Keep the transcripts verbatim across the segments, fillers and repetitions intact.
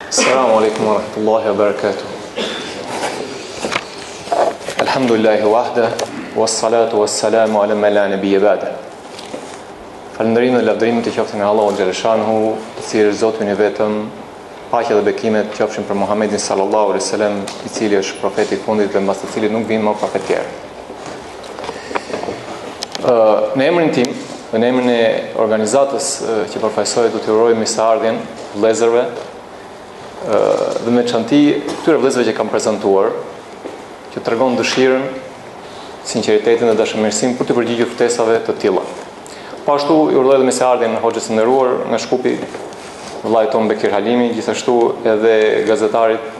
Assalamu alaikum wa rahmatullahi wa barakatuh. Alhamdulillahi wahda, wassalatu wassalamu ala man la nabiyya ba'da. Falënderimet dhe lavdërimet të qofshin nga Allahu xhaleshanhu, i cili është Zoti i vetëm, paqja dhe bekimet të qofshin për Muhamedit sallallahu alaihi wasallam, i cili është profeti i fundit dhe mbas të cilit nuk vijnë më profet tjerë. Uh, në emrin tim, në emrin e organizatës uh, që përfaqësoj, do t'ju uroj mirëseardhjen vëllezërve uh, dhe me çanti këtyre vëllezërve që kam prezantuar, që tregon dëshirën, sinqeritetin dhe dashamirësinë për të përgjigjur ftesave të tilla. Po ashtu i urdhëroj dhe mirëseardhjen hoxhës së nderuar nga Shkupi, vëllai ton Bekir Halimi, gjithashtu edhe gazetarit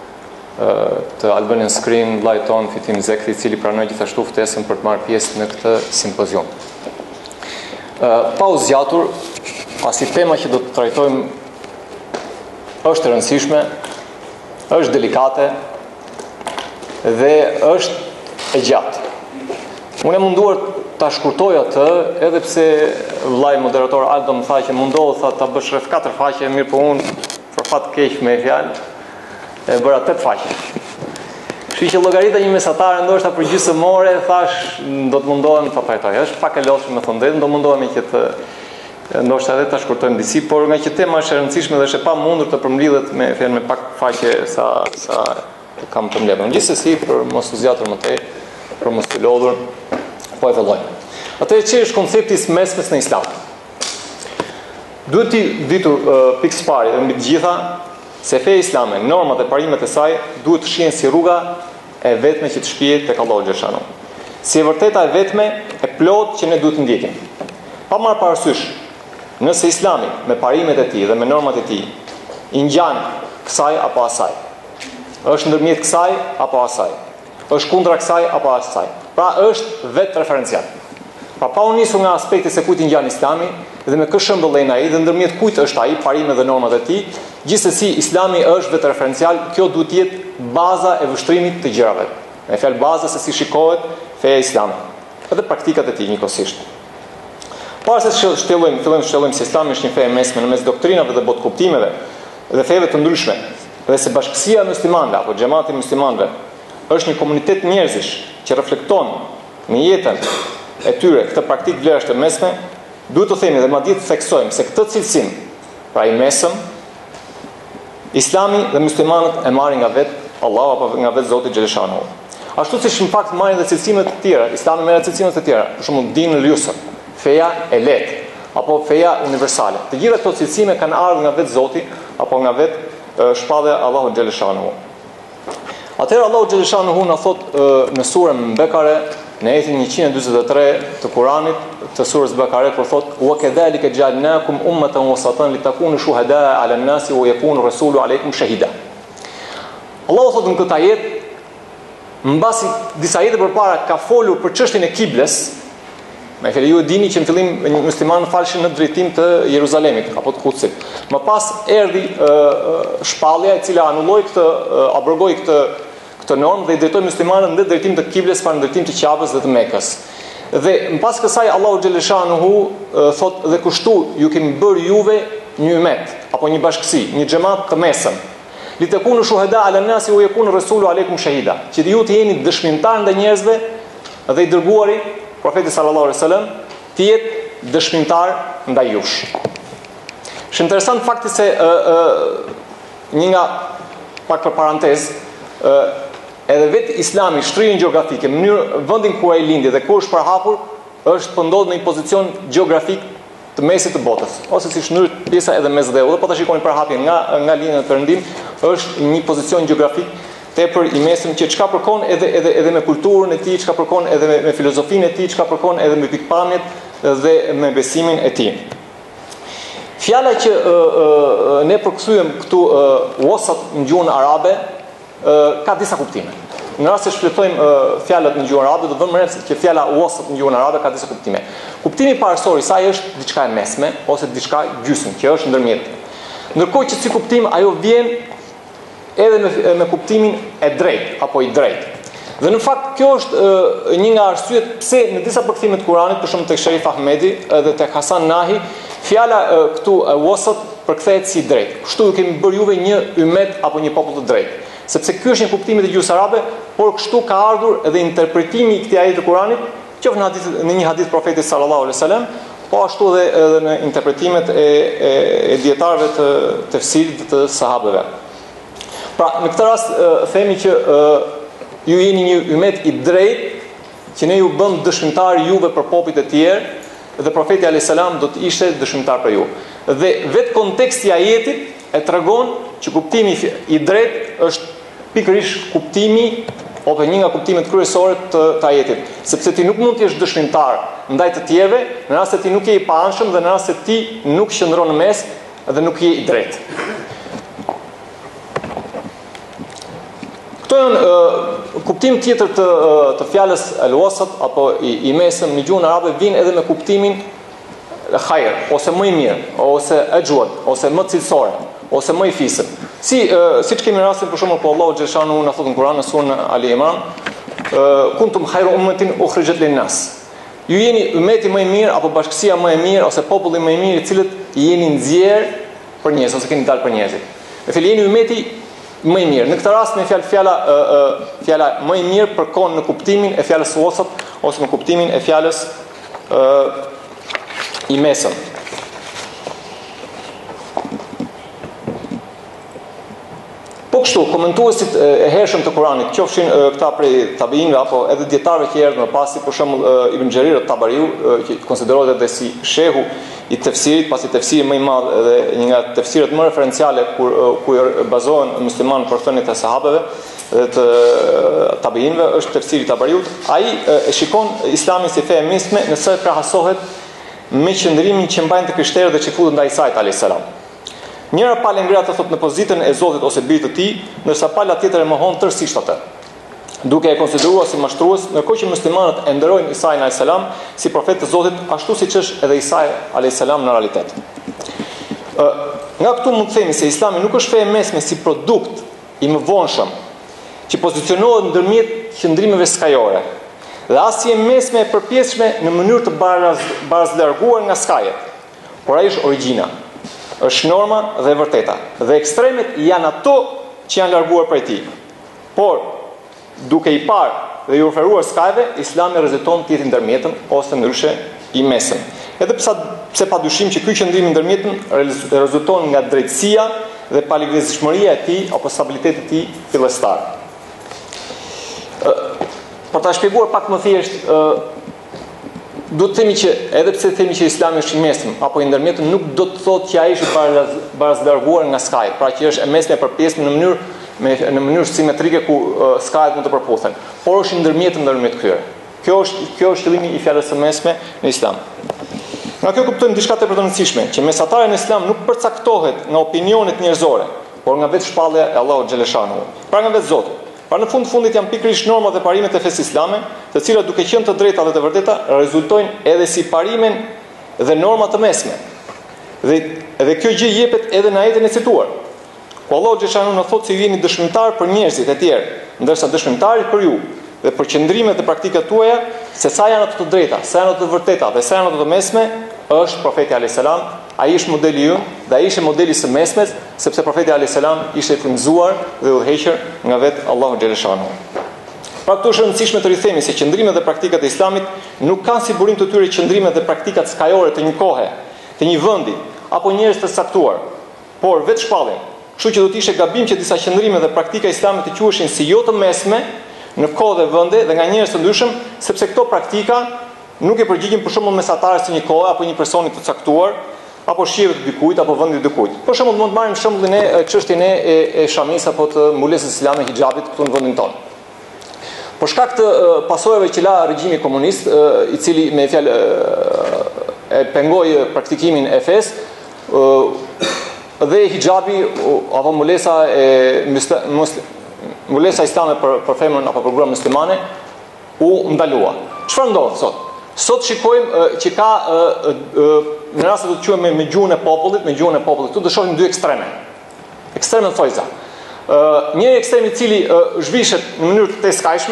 të Albanian Screen, vllai ton Fitim Zekti, i cili pranoi gjithashtu ftesën për të marrë pjesë në këtë simpozion. Pa u zgjatur, pasi tema që do të trajtojmë është e rëndësishme, është delikate dhe është e gjatë. Unë e munduar ta shkurtoj atë, edhe pse vllai moderator Aldo më tha që mundohu tha ta bësh rreth katër faqe, mirë po unë për fat keq me fjalë e bëra tetë faqe. Kështu që llogarita një mesatare ndoshta për gjysmore, thash do të mundohem ta trajtoj. Është pak e lodhshme me thënë drejtën, do mundohemi që të ndoshta edhe ta shkurtojmë disi, por nga që tema është e rëndësishme dhe është e pamundur të përmbledhet me fjalë me pak faqe sa sa kam të mbledhur. Gjithsesi, për mos u zgjatur më tej, për mos të lodhur, po e vëllojmë. Atë që është koncepti i mesmes në Islam. Duhet të ditur uh, pikë së pari dhe mbi të gjitha se feja islame, normat dhe parimet e saj duhet të shihen si rruga e vetme që të shpihet tek Allahu xhaleshanu. Si e vërteta e vetme e plot që ne duhet të ndjekim. Pa marrë parasysh nëse Islami me parimet e tij dhe me normat e tij i ngjan kësaj apo asaj. Është ndërmjet kësaj apo asaj. Është kundra kësaj apo asaj. Pra është vetë referencial. Pra pa u nisur nga aspekti se kujt i ngjan Islami dhe me kë shembullën ai dhe ndërmjet kujt është ai, parimet dhe normat e tij, gjithsesi Islami është vetë referencial, kjo duhet të jetë baza e vështrimit të gjërave. Me fjalë baza se si shikohet feja islame. Edhe praktikat e tij njëkohësisht. Para se të shtellojmë, fillojmë të shtellojmë se Islami është një fe e mesme në mes doktrinave dhe botkuptimeve dhe feve të ndryshme, dhe se bashkësia e muslimanëve apo xhamati i muslimanëve është një komunitet njerëzish që reflekton në jetën e tyre këtë praktikë vlerash të mesme, duhet të themi dhe madje të theksojmë se këtë cilësim, pra i mesëm, Islami dhe muslimanët e marrin nga vetë Allahu apo nga vetë Zoti xhaleshanu. Ashtu siç në fakt marrin dhe cilësime të tjera, Islami merr cilësime të tjera, për shembull dinul yusr, feja e lehtë apo feja universale. Të gjitha këto cilësime kanë ardhur nga vetë Zoti apo nga vetë shpallja Allahu xhaleshanu. Atëherë Allahu xhaleshanu na thot në surën Bekare, në ajetin njëqind e dyzet e tre të Kuranit, të surës Bekare, kur thot: "Wa kadhalika ja'alnakum ummatan wasatan litakunu shuhada'a 'ala an-nasi wa yakunu rasulu 'alaykum shahida." Allahu thot në këtë ajet, mbasi disa ajete përpara ka folur për çështjen e kibles. Me fjalë ju e dini që në fillim muslimanët falshin në drejtim të Jeruzalemit apo të Kutsit. Më pas erdhi uh, shpallja e cila anulloi këtë, uh, abrogoi këtë këtë normë dhe i drejtoi muslimanët në drejtim të kibles pa në drejtim të Qabës dhe të Mekës. Dhe mbas kësaj Allahu xhaleshanuhu uh, thot dhe kushtu ju kemi bërë juve një umet apo një bashkësi, një xhamat të mesëm. Li takunu shuhada 'ala an-nasi wa yakunu rasulu 'alaykum shahida. Që ju të jeni dëshmitar ndaj njerëzve dhe i dërguari profeti sallallahu alaihi wasallam të jetë dëshmitar ndaj jush. Është interesant fakti se uh, uh, një nga pak për parantezë, uh, edhe vetë Islami shtrihen gjeografike, në mënyrë vendin ku ai lindi dhe ku është përhapur, është po ndodhet në një pozicion gjeografik të mesit të botës, ose siç ndryr pjesa edhe mesdheu, dhe po ta shikoni përhapjen nga nga linja e perëndim, është një pozicion gjeografik tepër i mesëm që çka përkon edhe edhe edhe me kulturën e tij, çka përkon edhe me, me filozofinë e tij, çka përkon edhe me pikpamjet dhe me besimin e tij. Fjala që uh, uh, ne përkthyem këtu uh, wasat në gjuhën arabe uh, ka disa kuptime. Në rast se shpjetojmë uh, fjalët në gjuhën arabe, do të vëmë re që fjala wasat në gjuhën arabe ka disa kuptime. Kuptimi parësor i saj është diçka e mesme ose diçka gjysmë, që është ndërmjet. Ndërkohë që si kuptim ajo vjen edhe me, me kuptimin e drejt apo i drejt. Dhe në fakt kjo është uh, një nga arsyet pse në disa përkthime të Kuranit, për shembull tek Sherif Ahmedi edhe tek Hasan Nahi, fjala uh, këtu uh, wasat përkthehet si drejt. Kështu ju kemi bërë juve një ymet apo një popull të drejtë. Sepse ky është një kuptim i gjuhës arabe, por kështu ka ardhur edhe interpretimi i këtij ajeti të Kuranit, qoftë në hadith në një hadith profetit sallallahu alaihi wasallam, po ashtu edhe edhe në interpretimet e e, e dietarëve të tefsirit të sahabëve. Pra, në këtë rast e, themi që e, ju jeni një ymet i drejtë, që ne ju bëm dëshmitar juve për popujt e tjerë dhe profeti alayhis salam do të ishte dëshmitar për ju. Dhe vetë konteksti i ajetit e tregon që kuptimi i drejtë është pikërisht kuptimi ose një nga kuptimet kryesore të, të ajetit, sepse ti nuk mund të jesh dëshmitar ndaj të tjerëve në rast se ti nuk je i paanshëm dhe në rast se ti nuk qëndron në mes dhe nuk je i drejtë. Këto janë uh, kuptim tjetër të uh, të fjalës al-wasat apo i, i mesëm në gjuhën arabe vjen edhe me kuptimin khair ose më i mirë ose ajwad ose më cilësore ose më i fisëm. Si uh, siç kemi rastin për shembull po Allahu xhashanu na thotë në Kur'an në surën Ali Imran, uh, kuntum khayra ummatin ukhrijat lin-nas. Ju jeni ummeti më i mirë apo bashkësia më e mirë ose populli më i mirë i cilët jeni nxjerr për njerëz ose keni dalë për njerëzit. Me fjalë jeni ummeti më i mirë. Në këtë rast me fjalë fjala uh, uh, fjala më i mirë përkon në kuptimin e fjalës wasat ose në kuptimin e fjalës uh, i mesëm. Po kështu, komentuesit e hershëm të Kuranit, qofshin këta prej tabiinëve apo edhe dietarëve që erdhën më pas, për shembull Ibn Jarir at-Tabariu, që konsiderohet edhe si shehu i tefsirit, pasi tefsiri më i madh dhe një nga tefsiret më referenciale kur ku bazohen muslimanë për thëniet e sahabeve dhe të tabiinëve është tefsiri i Tabariut. Ai e shikon Islamin si fe e mesme nëse krahasohet me qëndrimin që mbajnë të krishterët dhe që futen ndaj Isait alayhis salam. Njëra palë ngrat të thot në pozitën e Zotit ose birit të tij, ndërsa pala tjetër e mohon tërësisht atë, duke e konsideruar si mashtrues, ndërkohë që muslimanët e nderojnë Isain alayhis salam si profet të Zotit, ashtu siç është edhe Isai alayhis salam në realitet. Ë, nga këtu mund të themi se Islami nuk është fe e mesme si produkt i mëvonshëm që pozicionohet ndërmjet qëndrimeve skajore, dhe as si e mesme e përpjesshme në mënyrë të baraz, barazlarguar nga skajet, por ai është origjina. Është norma dhe vërteta. Dhe ekstremet janë ato që janë larguar prej tij. Por duke i parë dhe i oferuar skajve, Islami rreziton të jetë ndërmjetën ose ndryshe i mesëm. Edhe pse pse padyshim që ky qëndrim i ndërmjetën rezulton nga drejtësia dhe palivizshmëria e tij apo stabiliteti i tij fillestar. Për ta shpjeguar pak më thjesht, do të themi që edhe pse themi që Islami është i mesëm apo i ndërmjetëm, nuk do të thotë që ai është barazlarguar nga skajet, pra që është e mesme e përpjesshme në mënyrë me në mënyrë simetrike ku uh, skajet mund të përputhen, por është i ndërmjetëm ndërmjet këtyre. Kjo është kjo është qëllimi i fjalës së mesme në Islam. Nga kjo kuptojmë diçka tepër të rëndësishme, që mesatari në Islam nuk përcaktohet nga opinionet njerëzore, por nga vetë shpallja e Allahut xhaleshanu, pra nga vetë Zoti. Pra në fund fundit janë pikërisht normat dhe parimet e fesë islame, të cilat duke qenë të drejta dhe të vërteta, rezultojnë edhe si parimen dhe norma të mesme. Dhe edhe kjo gjë jepet edhe në ajetin e cituar. Ku Allahu xhaleshanu na thotë se ju jeni dëshmitar për njerëzit e tjerë, ndërsa dëshmitarit për ju dhe për qëndrimet dhe praktikat tuaja, se sa janë ato të drejta, sa janë ato të vërteta dhe sa janë ato të mesme, është profeti alayhis salam. Ai është modeli ynë dhe ai ishte modeli së mesmes, sepse profeti alayhis salam ishte i frymëzuar dhe udhëhequr nga vetë Allahu xhaleshanu. Pra këtu është rëndësishme të rithemi se qëndrimet dhe praktikat e Islamit nuk kanë si burim të tyre qëndrimet dhe praktikat skajore të një kohe, të një vendi apo njerëz të saktuar, por vetë shpallin. Kështu që do të ishte gabim që disa qëndrime dhe praktika e Islamit të quheshin si jo të mesme në kohë dhe vende dhe nga njerëz të ndryshëm, sepse këto praktika nuk e përgjigjen për shembull mesatarës së një kohe apo një personi të caktuar, apo shqivet të dikujt apo vendit të dikujt. Për shembull mund të marrim shembullin e çështjen e, e, e shamis apo të mbulesës islame hijabit këtu në vendin tonë. Për shkak të uh, pasojave që la regjimi komunist, uh, i cili me fjalë uh, e pengoi praktikimin e fesë, uh, dhe hijabi uh, apo mbulesa e muslim, mbulesa islame për për femrën apo për gruan muslimane u ndalua. Çfarë ndodh sot? Sot shikojmë uh, që ka uh, uh, në rast se do të quajmë me gjuhën e popullit, me gjuhën e popullit, këtu do shohim dy ekstreme. Ekstreme thojza. Ë, uh, një ekstrem i cili uh, zhvishet në mënyrë të skajshme,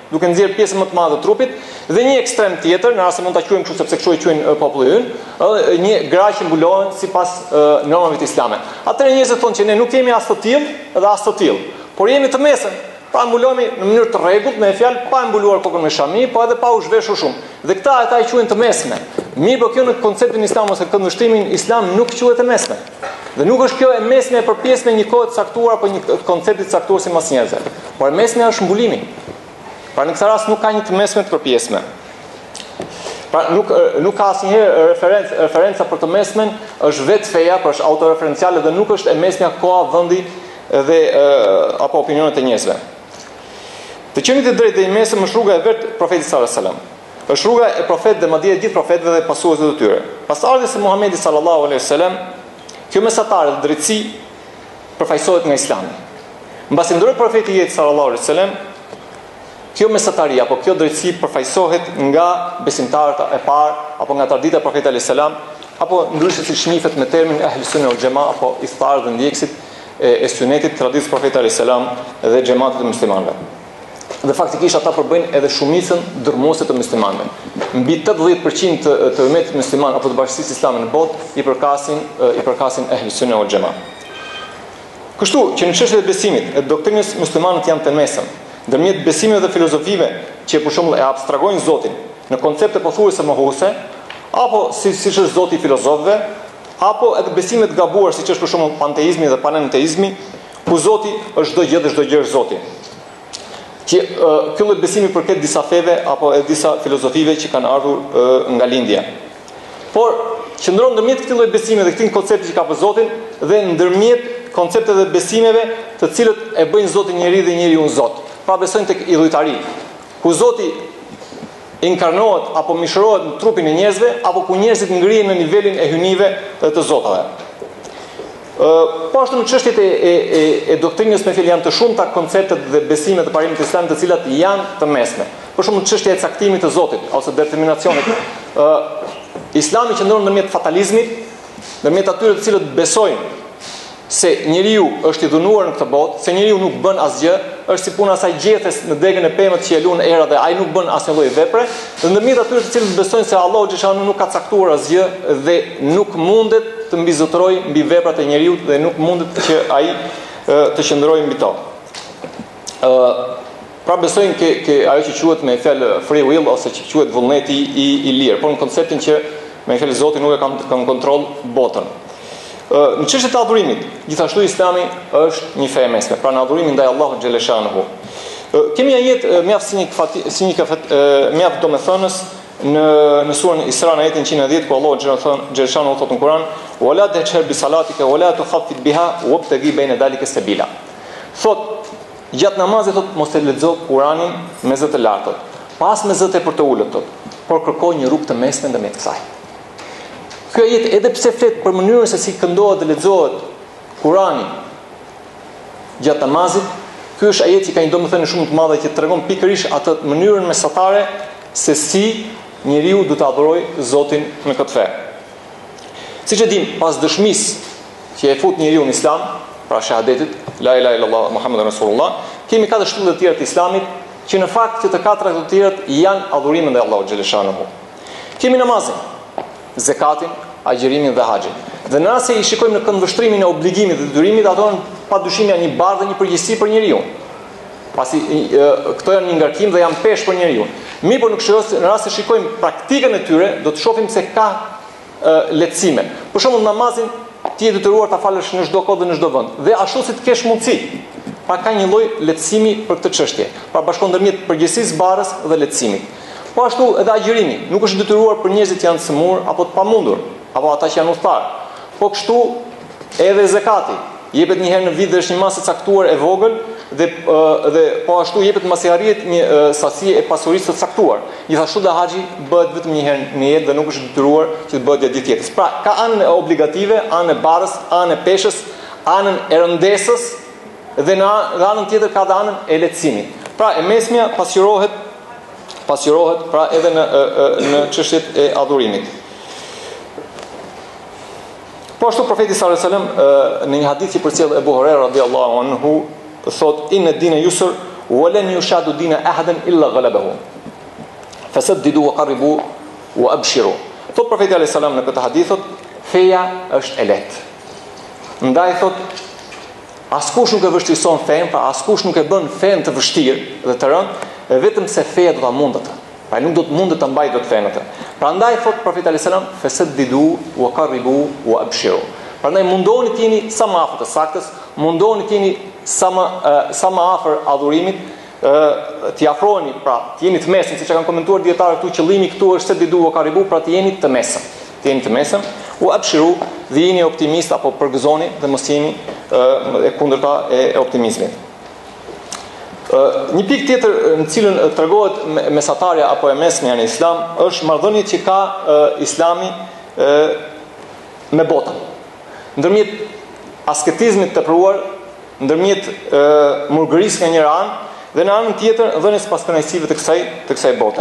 duke nxjerr pjesën më të madhe të trupit, dhe një ekstrem tjetër, në rast se mund ta quajmë kështu sepse kështu e quajnë populli ynë, ë një gra që mbulohen sipas normave të Islamit. Atëherë njerëzit thonë që ne nuk jemi as të tillë dhe as të tillë, por jemi të mesëm. Pra mbulohemi në mënyrë të rregullt, me fjalë pa e mbuluar kokën me shami, po edhe pa u zhveshur shumë. Dhe këta ata i quajnë të mesme. Mirë, por kjo në konceptin islam ose këndvështrimin islam nuk quhet e mesme. Dhe nuk është kjo e mesme për pjesë me një kohë të caktuar apo një koncepti të caktuar si mas njerëzve. Por e mesme është mbulimi. Pra në këtë rast nuk ka një të mesme të përpjesme. Pra nuk nuk ka asnjëherë referencë referenca për të mesmen, është vetë feja, por është autoreferenciale dhe nuk është e mesmja koha, vendi dhe uh, apo opinionet e njerëzve. Të qenit e drejtë dhe i mesëm është rruga e vërtetë e profetit sallallahu alajhi wasallam. Është rruga e profetit dhe madje e gjithë profetëve dhe pasuesve të tyre. Pas ardhes së Muhamedit sallallahu alajhi wasallam, kjo mesatare dhe drejtësi përfaqësohet nga Islami. Mbasi ndroi profeti jet sallallahu alajhi wasallam, kjo mesatari apo kjo drejtësi përfaqësohet nga besimtarët e parë apo nga tradita e profetit alayhis salam, apo ndryshe si shnihet me termin ahlus sunne wal jamaa apo iftar dhe ndjekësit e, e sunetit traditës profetit alayhis salam dhe xhamatit të muslimanëve. Dhe faktikisht ata përbëjnë edhe shumicën dërmuese të muslimanëve. Mbi tetëdhjetë përqind të, të umetit musliman apo të bashkisë islame në botë i përkasin i përkasin ahlus sunne wal jamaa. Kështu që në çështjet e besimit, e doktrinës muslimanët janë të mesëm. Ndërmjet besimeve dhe filozofive që për shembull e abstragojnë Zotin në koncepte pothuajse mohuese, apo si siç është Zoti i filozofëve, apo edhe besime të gabuar siç është për shembull panteizmi dhe panenteizmi, ku Zoti është çdo gjë dhe çdo gjë është Zoti. Që uh, ky lloj besimi përket disa feve apo e disa filozofive që kanë ardhur uh, nga lindja. Por qëndron ndërmjet këtij lloj besime dhe këtij koncepti që ka për Zotin dhe ndërmjet koncepteve dhe besimeve të cilët e bëjnë Zotin njeri dhe njeriu Zot. Pra besojnë tek idhujtari, ku Zoti inkarnohet apo mishërohet në trupin e njerëzve, apo ku njerëzit ngrihen në nivelin e hyjnive të zotave. Uh, po ashtu në çështjet e, e, e, e doktrinës me fjalë janë të shumta konceptet dhe besimet e parimit islam të cilat janë të mesme. Për shembull çështja e caktimit të Zotit ose determinacionit. Uh, Islami qëndron ndërmjet fatalizmit, ndërmjet atyre të cilët besojnë se njeriu është i dhunuar në këtë botë, se njeriu nuk bën asgjë, është si puna asaj gjethes në degën e pemët që e luan era dhe ai nuk bën asnjë lloj vepre, dhe ndërmjet atyre të cilët besojnë se Allahu xhashanu nuk ka caktuar asgjë dhe nuk mundet të mbizotërojë mbi veprat e njeriu dhe nuk mundet që ai të qëndrojë mbi to. Ë pra besojnë që që ajo që quhet me fjalë free will ose që quhet vullneti i i lirë, por në konceptin që me fjalë Zoti nuk e ka në kontroll botën. Në çështjet e adhurimit, gjithashtu Islami është një fe e mesme, pra në adhurimin ndaj Allahut xhaleshanuhu. Kemi një jetë mjaft si një si një mjaft domethënës në në surën Isra në ajetin njëzet e dhjetë ku Allahu xhaleshanuhu thotë në Kur'an: "Wala tajhar bi salatika wala tukhaffit biha wabtaghi bayna dhalika sabila." Thot gjatë namazit thot mos e lexo Kur'anin me zë të lartë, pas me zë të për të ulët thot, por kërkoj një rrugë të mesme ndërmjet kësaj. Kjo jetë edhe pse flet për mënyrën se si këndohet dhe lexohet Kurani gjatë namazit, ky është ajet që ka një domethënie shumë të madhe që tregon pikërisht atë mënyrën mesatare se si njeriu duhet të adhurojë Zotin në këtë fe. Siç e dim, pas dëshmisë që e fut njeriu në Islam, pra shahadetit la ilaha illallah muhammedur rasulullah, kemi katër shtyllë të tjera të Islamit që në fakt që të katëra të tjerat janë adhurime ndaj Allahut xhaleshanuhu. Kemi namazin, zekatin, agjërimin dhe haxhin. Dhe në rast se i shikojmë në këndvështrimin e obligimit dhe detyrimit, ato padyshim janë një barë dhe një përgjegjësi për njeriu. Pasi këto janë një ngarkim dhe janë peshë për njeriu. Mirë, por në rast se shikojmë praktikën e tyre, do të shohim se ka e, lehtësime. Për shembull, namazin ti je detyruar ta falësh në çdo kohë dhe në çdo vend. Dhe ashtu si të kesh mundësi. Pa ka një lloj lehtësimi për këtë çështje. Pra bashkon ndërmjet përgjegjësisë barës dhe lehtësimit. Po ashtu edhe agjërimi, nuk është detyruar për njerëzit që janë të smur apo të pamundur, apo ata që janë udhëtar. Po kështu edhe zakati, jepet një herë në vit dhe është një masë e caktuar e vogël dhe dhe po ashtu jepet mbasi arrihet një sasi e pasurisë të caktuar. Gjithashtu dhe haxhi bëhet vetëm një herë në jetë dhe nuk është detyruar që të bëhet gjatë gjithë jetës. Pra, ka anën e obligative, anën e barës, anën e peshës, anën e rëndesës dhe në anën tjetër ka dhe anën e lehtësimit. Pra, e mesmja pasqyrohet pasqyrohet pra edhe në në çështjet e adhurimit. Po ashtu profeti sallallahu alajhi wasallam në një hadith që përcjell Ebu Huraira radhiyallahu anhu thot inna ad-dina yusr "Walan yushadu dina ahadan illa ghalabahu. Fasaddidu wa qarribu wa abshiru." Thot profeti alayhis salam në këtë hadith thot, feja është e lehtë. Ndaj thot, askush nuk e vështirëson fen, pra askush nuk e bën fen të vështirë dhe të rëndë, vetëm se feja do ta mundë atë. Pra nuk do të mundë të mbajë dot fen atë. Prandaj thot profeti alayhis salam, "Fasaddidu wa qarribu wa abshiru." Prandaj mundohuni të jeni sa më afër të saktës, mundohuni të jeni sa më uh, sa më afër adhurimit, uh, të afroheni, pra të jeni të mesëm, siç e kanë komentuar dietarët këtu, qëllimi këtu është se didu wa qaribu, pra të jeni të mesëm. Të jeni të mesëm, u abshiru, dhe jeni optimist apo përgëzoni dhe mos jeni uh, e kundërta e, e optimizmit. Uh, një pikë tjetër në cilën uh, tregohet mesatarja apo e mesmja në Islam është marrëdhënia që ka uh, Islami uh, me botën. Ndërmjet asketizmit të pruar, ndërmjet e, murgërisë nga njëra anë dhe në anën tjetër dhënies pas kënaqësive të kësaj të kësaj bote.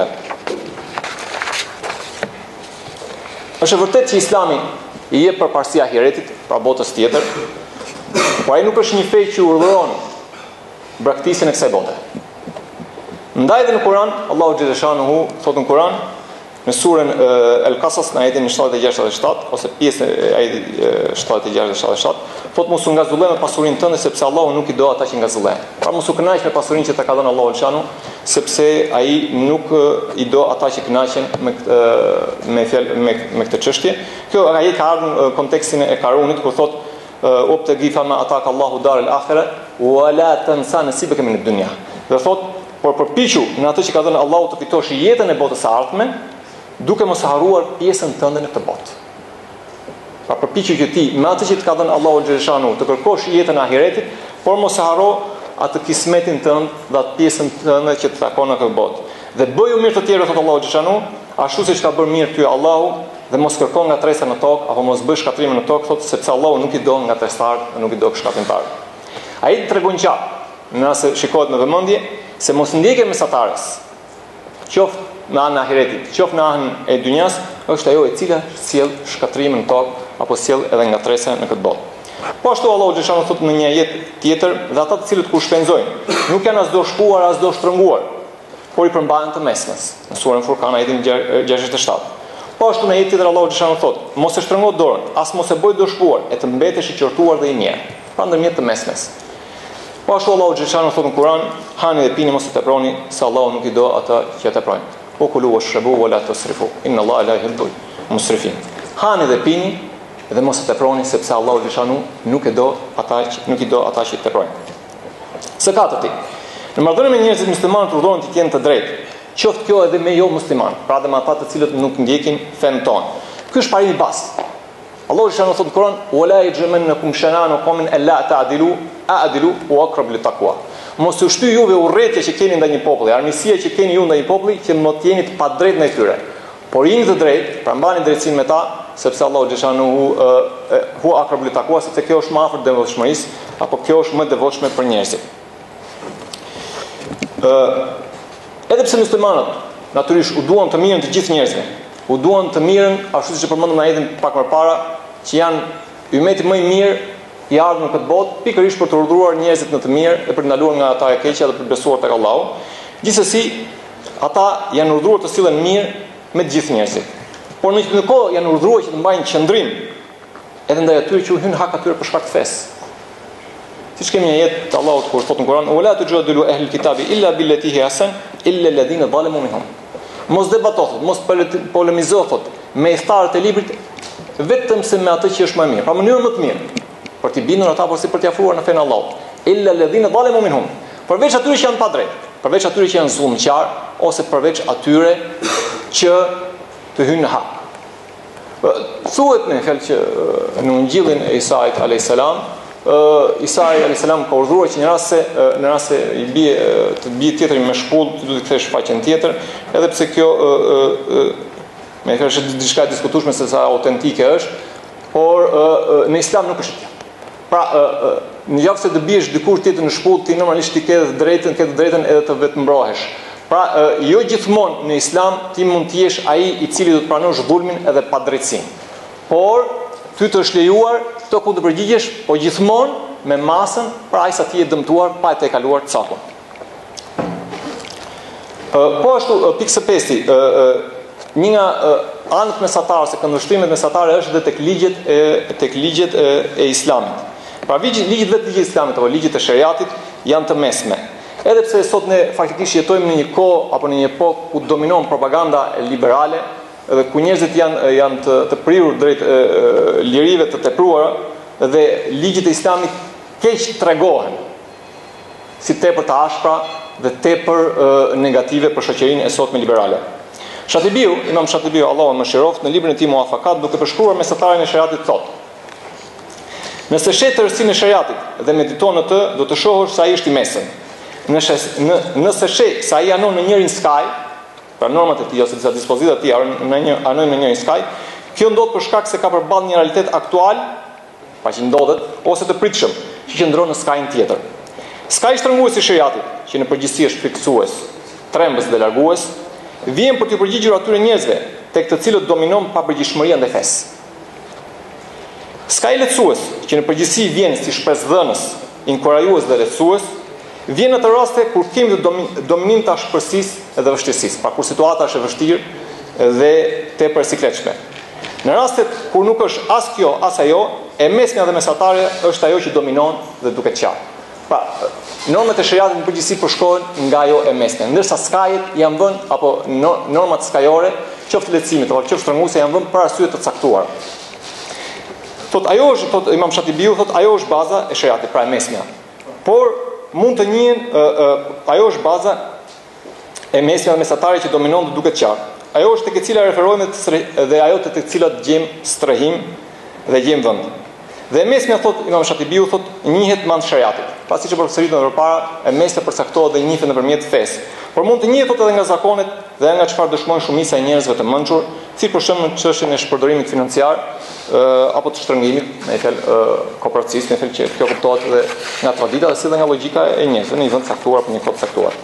Është vërtet që Islami i jep përparësi ahiretit, pra botës tjetër, por ai nuk është një fe që urdhëron braktisjen e kësaj bote. Ndaj dhe në Kur'an, Allahu xhaleshanuhu thotë në Kur'an, në surën El-Qasas në ajetin shtatëdhjetë e gjashtë dhe shtatë ose pjesën e ajetit shtatëdhjetë e gjashtë dhe shtatëdhjetë e shtatë, thotë mos u ngazullë me pasurinë tënde sepse Allahu nuk i do ata që ngazullen. Pra mos u kënaq me pasurinë që të ka dhënë Allahu xhanu, sepse ai nuk i do ata që kënaqen me me fjalë me me këtë çështje. Kjo ai ka ardhur në kontekstin e Karunit kur thotë "Ubtaghi fama ataka Allahu darul akhirah wa la tansa nasibaka min ad-dunya." Dhe thotë, por përpiqu në atë që ka dhënë Allahu të fitosh jetën e botës së ardhme, duke mos harruar pjesën tënde në këtë botë. Pra përpiqu që ti me atë që të ka dhënë Allahu xhaleshanu të kërkosh jetën e ahiretit, por mos e harro atë kismetin tënd dhe atë pjesën tënde që të takon në këtë botë. Dhe bëju mirë të tjerë, thotë Allahu xhaleshanu, ashtu siç ka bërë mirë ty Allahu, dhe mos kërko nga tresa në tokë apo mos bësh shkatrime në tokë, thotë sepse Allahu nuk i do nga trestar dhe nuk i do shkatrimtar. Ai tregon qartë, nëse shikohet me vëmendje, se mos ndjekë mesatarës, qoftë në anën e ahiretit, qoftë në anën e dynjas, është ajo e cila sjell shkatrimin në tokë apo sjell edhe ngatresa në këtë botë. Po ashtu Allahu xhaleshanu thotë në një jetë tjetër, dhe ata të cilët kur shpenzojnë, nuk janë as do shkuar as do shtrënguar, por i përmbahen të mesmes. Në surën Furqan ajetin gjashtëdhjetë e shtatë. Po ashtu në jetë tjetër Allahu xhaleshanu thotë, mos e shtrëngo dorën, as mos e bëj do shkuar, e të mbetesh i qortuar dhe i mirë, pra ndërmjet të mesmes. Po ashtu Allahu xhaleshanu thotë në Kur'an, hani dhe pini mos e teproni, se Allahu nuk i do ata që teprojnë. O kulu washrabu wala tusrifu inna Allaha la yuhibbul musrifin. Hani dhe pini dhe mos e teproni sepse Allahu xhaleshanu nuk e do ata që nuk i do ata që teprojnë. Së katërti, në marrëdhënie me njerëzit muslimanë urdhërohen të jenë të drejtë, qoftë kjo edhe me jo musliman, pra edhe me ata të cilët nuk ndjekin fen ton. Ky është parimi i bast. Allahu xhaleshanu thotë në Kur'an, "Wala yajrimannakum shana'anu qawmin alla ta'dilu, a'dilu wa aqrab lit-taqwa." Mos u shty juve urrëtia që keni ndaj një populli, armiqësia që keni ju ndaj një populli, që mos jeni të padrejtë ndaj tyre. Por jeni të drejtë, pra mbani drejtësinë me ta, sepse Allahu xhaleshanu hu aqrab lit-taqwa, sepse kjo është më afër devotshmërisë, apo kjo është më devotshme për njerëzit. Ë, edhe pse muslimanët natyrisht u duan të mirën të gjithë njerëzve, u duan të mirën ashtu siç e përmendëm në ajetin pak më parë, që janë ymeti më i mirë i ardhur në këtë botë, pikërisht për të urdhëruar njerëzit në të mirë dhe për të ndaluar nga ata e keqja dhe për të besuar tek Allahu. Gjithsesi, ata janë urdhëruar të sillen mirë me të gjithë njerëzit. Por në një kohë janë urdhëruar që të mbajnë qendrim edhe ndaj atyre që u hyn hak atyre për shkak të fesë. Siç kemi një jetë të Allahut kur thotë në Kur'an, "Wala tujadilu ahlul kitabi illa billati hi hasan illa alladhina zalamu minhum." Mos debatohet, mos polemizohet me thtarët e librit vetëm se me atë që është më e mirë, pra mënyrë më të mirë për t'i bindur ata apo si për t'i afruar në fenë Allahut. Illa alladhina zalamu minhum. Përveç atyre që janë pa drejtë, përveç atyre që janë zullumqtar ose përveç atyre që të hynë në hak. Thuhet në fjalë që në Ungjillin e Isait alayhis salam, Isai alayhis salam ka urdhëruar që në rast se në rast se i bie të bie tjetri me shpull, ti duhet të kthesh faqen tjetër, edhe pse kjo me thënë është diçka e diskutueshme se sa autentike është, por në Islam nuk është kjo. Pra, në javë se të biesh dikush tjetër në shpull, ti normalisht ti ke të drejtën, ke të drejtën edhe të vetëmbrohesh. Pra, jo gjithmonë në Islam ti mund të jesh ai i cili do të pranosh dhullmin edhe padrejtësinë. Por ty të është lejuar të ku të përgjigjesh, po gjithmonë me masën, pra ai sa ti je dëmtuar pa e të kaluar cakun. Po ashtu pikë së pesti, një nga anët mesatare ose këndvështrimet mesatare është edhe tek ligjet e tek ligjet e, e Islamit. Pra ligjet vetë ligjet e Islamit apo ligjet e shariatit janë të mesme. Edhe pse sot ne faktikisht jetojmë në një kohë apo në një epokë ku dominon propaganda liberale, dhe ku njerëzit janë janë të, të prirur drejt e, e, lirive të tepruara dhe ligjet e Islamit keq tregohen si tepër të ashpra dhe tepër e, negative për shoqërinë e sotme liberale. Shatibiu, Imam Shatibiu, Allahu më mëshiroft, në librin e tij Muafakat, duke përshkruar mesatarin e shariatit thotë: nëse shet tërësinë e shariatit dhe mediton në të, do të shohësh se ai është i mesëm. Nëse në, nëse shet se ai anon në njërin skaj, pra normat e tij ose disa dispozita të tij në një anojnë në njërin skaj, kjo ndodh për shkak se ka përballë një realitet aktual, pa që ndodhet, ose të pritshëm, që qëndron në skajin tjetër. Skaji shtrëngues i shariatit, që në përgjithësi është fiksues, trembës dhe largues, vjen për të përgjigjur atyre njerëzve tek të cilët dominon papërgjegjshmëria ndaj fesë. Skaji lehtësues, që në përgjithësi vjen si shpresdhënës, inkurajues dhe lehtësues, vjen në të raste kur kemi të domin, dominim të ashpërësisë dhe vështirësisë, pra kur situata është e vështirë dhe tepër e sikletshme. Në rastet kur nuk është as kjo as ajo, e mesmja dhe mesatare është ajo që dominon dhe duket qartë. Pra, normat e shariatit në përgjithësi përshkohen nga ajo e mesme, ndërsa skajet janë vënë apo normat skajore, qoftë lehtësimit apo qoftë shtrënguese janë vënë për arsye të caktuara. Thot ajo është, thot Imam Shatibiu, thot ajo është baza e shariatit, pra e mesmja. Por mund të njihen ajo është baza e mesmja dhe mesatare që dominon dhe duket qartë. Ajo është tek e cila referohemi dhe ajo te të cilat gjejm strehim dhe gjejm vend. Dhe e mesmja, thot Imam Shatibiu, thot njihet me anë të shariatit. Pasi që përfsëritën më përpara, e mesmja përcaktohet dhe njihet nëpërmjet fesë. Por mund të njihet thot edhe nga zakonet dhe nga çfarë dëshmojnë shumica e njerëzve të mençur, si për shembull çështjen e shpërdorimit financiar apo të shtrëngimit, me fjalë kooperacisë, me fjalë që kjo kuptohet edhe nga tradita dhe si dhe nga logjika e njerëzve në një vend caktuar apo një kohë caktuar.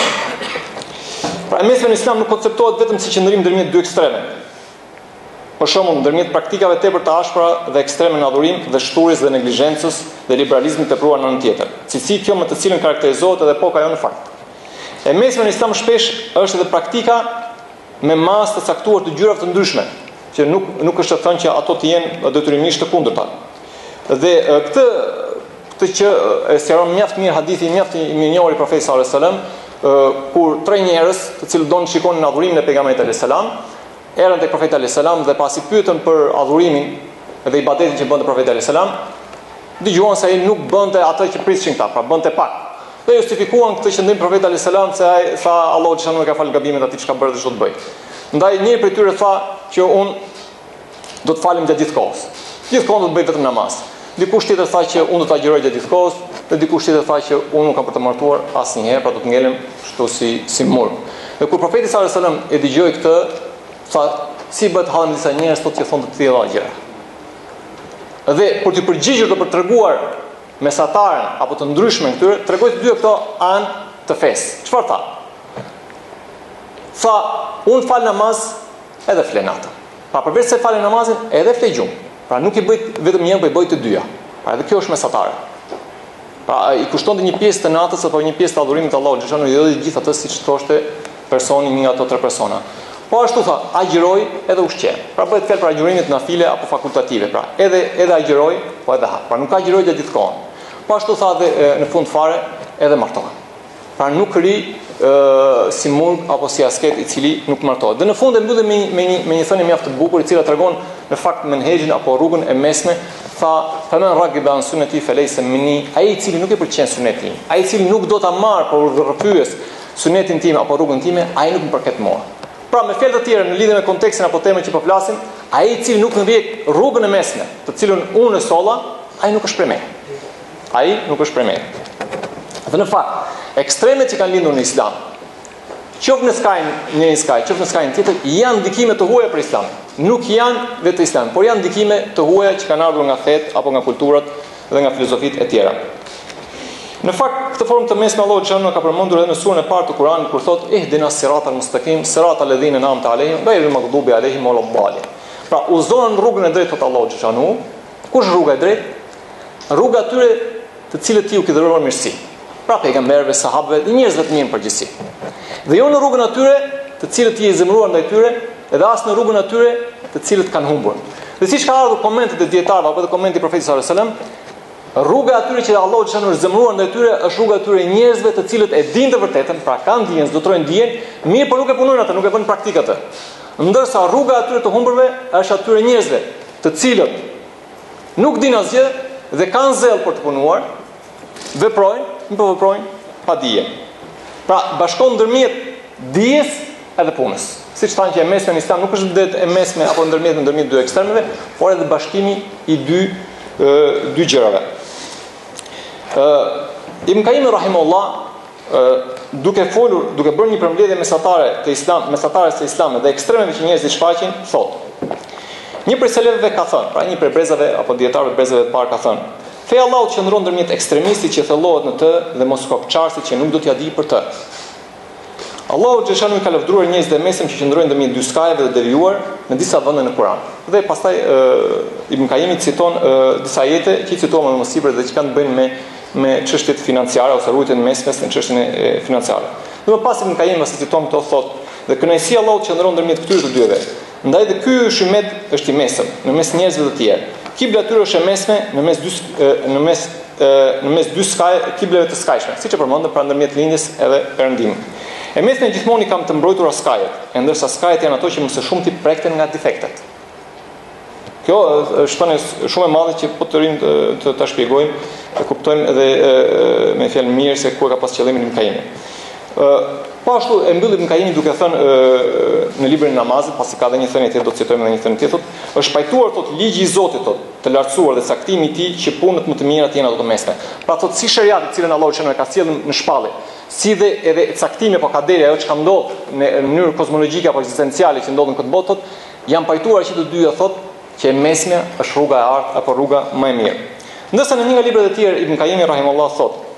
Pra e mesmja në Islam nuk konceptohet vetëm si qëndrim ndërmjet dy ekstreme. Për shembull, ndërmjet praktikave tepër të ashpra dhe ekstreme në adhurim dhe shturisë dhe neglizhencës dhe liberalizmit tepruar në anën tjetër. Cilësi kjo me të cilën karakterizohet edhe epoka jo në fakt. E mesmja në Islam shpesh është edhe praktika me masë të caktuar të gjyrave të ndryshme, që nuk nuk është të thënë që ato të jenë detyrimisht të kundërta. Dhe këtë këtë që e sqaron mjaft mirë hadithi mjaft i mirënjohur i Profetit sallallahu alajhi wasallam, kur tre njerëz, të cilët donin shikonin adhurimin e pejgamberit alayhis salam, erën tek Profeti alayhis salam dhe pasi pyetën për adhurimin dhe ibadetin që bënte Profeti alayhis salam, dëgjuan se ai nuk bënte atë që prishin ta, pra bënte pak. Dhe justifikuan këtë qëndrim Profeti alayhis salam se ai tha Allahu xhanu e ka fal gabimet atij çka bëri dhe ç'do të bëj. Ndaj njëri prej tyre tha që un do të falem gjatë gjithë kohës. Gjithë kohën do të bëj vetëm namaz. Dikush tjetër tha që unë do ta agjëroj gjatë gjithë kohës, dhe dikush tjetër tha që unë nuk kam për të martuar asnjëherë, pra do të ngelem kështu si si mur. Dhe kur Profeti sallallahu alajhi wasallam e dëgjoi këtë, tha, si bëhet halli me disa njerëz thotë që thonë të tilla gjëra. Dhe për të përgjigjur dhe për të treguar mesataren apo të ndryshme këtyre, tregoi të dy këto anë të fesë. Çfarë tha? Tha, unë fal namaz edhe fle natën. Pra përveç se falë namazin, edhe fle gjumë. Pra nuk i bëj vetëm një, po i bëj të dyja. Pra edhe kjo është mesatare. Pra i kushtonte një pjesë të natës apo një pjesë të adhurimit të Allahut xhashanu, jo të gjithë atë siç thoshte personi një nga ato tre persona. Po ashtu tha, agjëroj edhe ushqej. Pra bëhet fjalë për agjërimet nafile apo fakultative. Pra edhe edhe agjëroj, po edhe ha. Pra nuk agjëroj gjatë gjithë kohën. Po ashtu tha dhe në fund fare edhe martohet. Pra nuk ri Uh, si murg apo si asket i cili nuk martohet. Dhe në fund e mbyllet me, me, një, me një thënie mjaft të bukur, e cila tregon në fakt menhexhin apo rrugën e mesme, tha: "Faman ragiba an sunnati falaysa minni", ai i cili nuk e pëlqen sunetin, ai i cili nuk do ta marr por rrëfyes sunetin tim apo rrugën time, ai nuk më përket mua. Pra me fjalë të tjera në lidhje me kontekstin apo temën që po flasim, ai i cili nuk ndjek rrugën e mesme, të cilën unë e solla, ai nuk është prej meje. Ai nuk është prej meje. Dhe në fakt, ekstremet që kanë lindur në Islam, qoftë në skajin një skaj, qoftë në skajin tjetër, janë ndikime të huaja për Islamin. Nuk janë vetë Islam, por janë ndikime të huaja që kanë ardhur nga fetë apo nga kulturat dhe nga filozofitë e tjera. Në fakt, këtë formë të mesme Allahu xhallahu ka përmendur edhe në surën e parë të Kuranit kur thotë: "Ihdina siratal mustaqim, siratal ladhina an'amta alehim, ghayril maghdubi alehim waladdallin." Pra, udhëzon rrugën e drejtë thotë Allahu xhallahu. Kush rruga e drejtë? Rruga atyre të cilët ti u ke dhëruar mirësi. pra pejgamberëve, sahabëve dhe njerëzve të mirë në përgjithësi. Dhe jo në rrugën atyre të cilët i zemëruar ndaj tyre, edhe as në rrugën atyre të cilët kanë humbur. Dhe siç ka ardhur komentet e dietarëve apo edhe komenti i Profetit sallallahu alajhi wasallam, rruga atyre që Allahu xhallahu është zemëruar ndaj tyre është rruga atyre njerëzve të cilët e dinë të vërtetën, pra kanë dijen, zotërojnë dijen, mirë por nuk e punojnë atë, nuk e bën praktik atë. Ndërsa rruga atyre të humbërve është atyre njerëzve të cilët nuk dinë asgjë dhe kanë zell për të punuar, veprojnë, nuk po veprojnë pa dije. Pra bashkon ndërmjet dijes edhe punës. Siç thanë që e mesme në Islam nuk është vetë e mesme apo ndërmjet ndërmjet dy ekstremeve, por edhe bashkimi i dy e, dy gjërave. Ë Ibn Qayyim rahimahullah duke folur, duke bërë një përmbledhje mesatare të Islam, mesatares të Islamit dhe ekstremeve që njerëzit shfaqin, thotë: një prej selefëve ka thënë, pra një prej brezave apo dietarëve të brezave të parë ka thënë: feja e Allahut qëndron ndërmjet ekstremistit që thellohet në të dhe moskopçarsit që nuk do t'ia di për të. Allahu xhashanu ka lavdruar njerëzit e mesëm që qëndrojnë ndërmjet dy skajeve dhe devijuar në disa vende në Kur'an. Dhe pastaj Ibn Qayyim citon e, disa ajete që cituam më sipër dhe që kanë të bëjnë me me çështjet financiare ose rrugën mesmes në çështjen e financiare. Dhe më pas Ibn Qayyim pas citon këto thotë: dhe kënaqësia e Allahut qëndron ndërmjet këtyre të dyve. Ndaj dhe ky shymet është i mesëm në mes njerëzve të tjerë. Kibla e tyre është e mesme në mes dy në mes në mes dy skaj kibleve të skajshme, siç e përmendëm pra ndërmjet lindjes edhe perëndimit. E mesme gjithmonë i kam të mbrojtura skajet, e ndërsa skajet janë ato që më së shumti prekten nga defektet. Kjo është thënë shumë e madhe që po të rim të, të ta shpjegojmë, e kuptojmë edhe e, me fjalë mirë se ku ka pas qëllimin Ibn Qayyim. Ë po ashtu e mbyllim Ibn Qayyim duke thënë në librin e namazit, pasi ka dhe një thënie tjetër, do të citojmë edhe një thënie tjetër, është pajtuar thotë ligji i Zotit thotë, të lartësuar dhe caktimi i tij që punët më të mira të jenë ato të mesme. Pra thotë si shariati i cilën Allahu shënon ka sjellën në shpallje, si dhe edhe caktimi apo kaderi ajo që ka ndodhur në mënyrë kozmologjike apo ekzistenciale që ndodhin këtë botë, janë pajtuar që të dyja thotë që e mesmja është rruga e artë apo rruga më e mirë. Ndërsa në një nga librat e tjerë Ibn Qayyim rahimahullah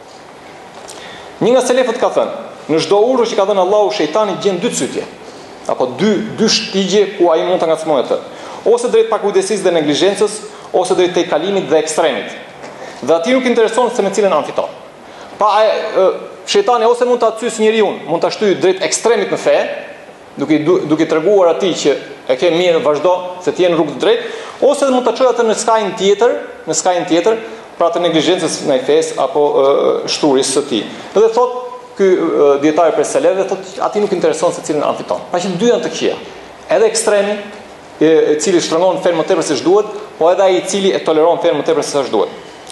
thotë: një nga selefët ka thënë, në çdo urrë që ka dhënë Allahu shejtani gjen dy cytje, apo dy dy shtigje ku ai mund ta ngacmojë atë, ose drejt pakujdesisë dhe neglizhencës, ose drejt tejkalimit dhe ekstremit. Dhe atij nuk intereson se me cilën anë fiton. Pa e, shejtani ose mund ta cysë njeriu, mund ta shtyjë drejt ekstremit në fe, duke duke treguar atij që e ke mirë vazhdo se ti je në rrugë të drejtë, ose mund ta çojë atë në skajin tjetër, në skajin tjetër, pra të neglizhencës ndaj fesë apo shturisë së tij. Dhe thotë ky dietari për seleve thotë atij nuk intereson se cilën anë fiton. Pa që dy janë të këqija. Edhe ekstremi i cili shtrëngon fen më tepër se ç'duhet, po edhe ai i cili e toleron fen më tepër se sa ç'duhet.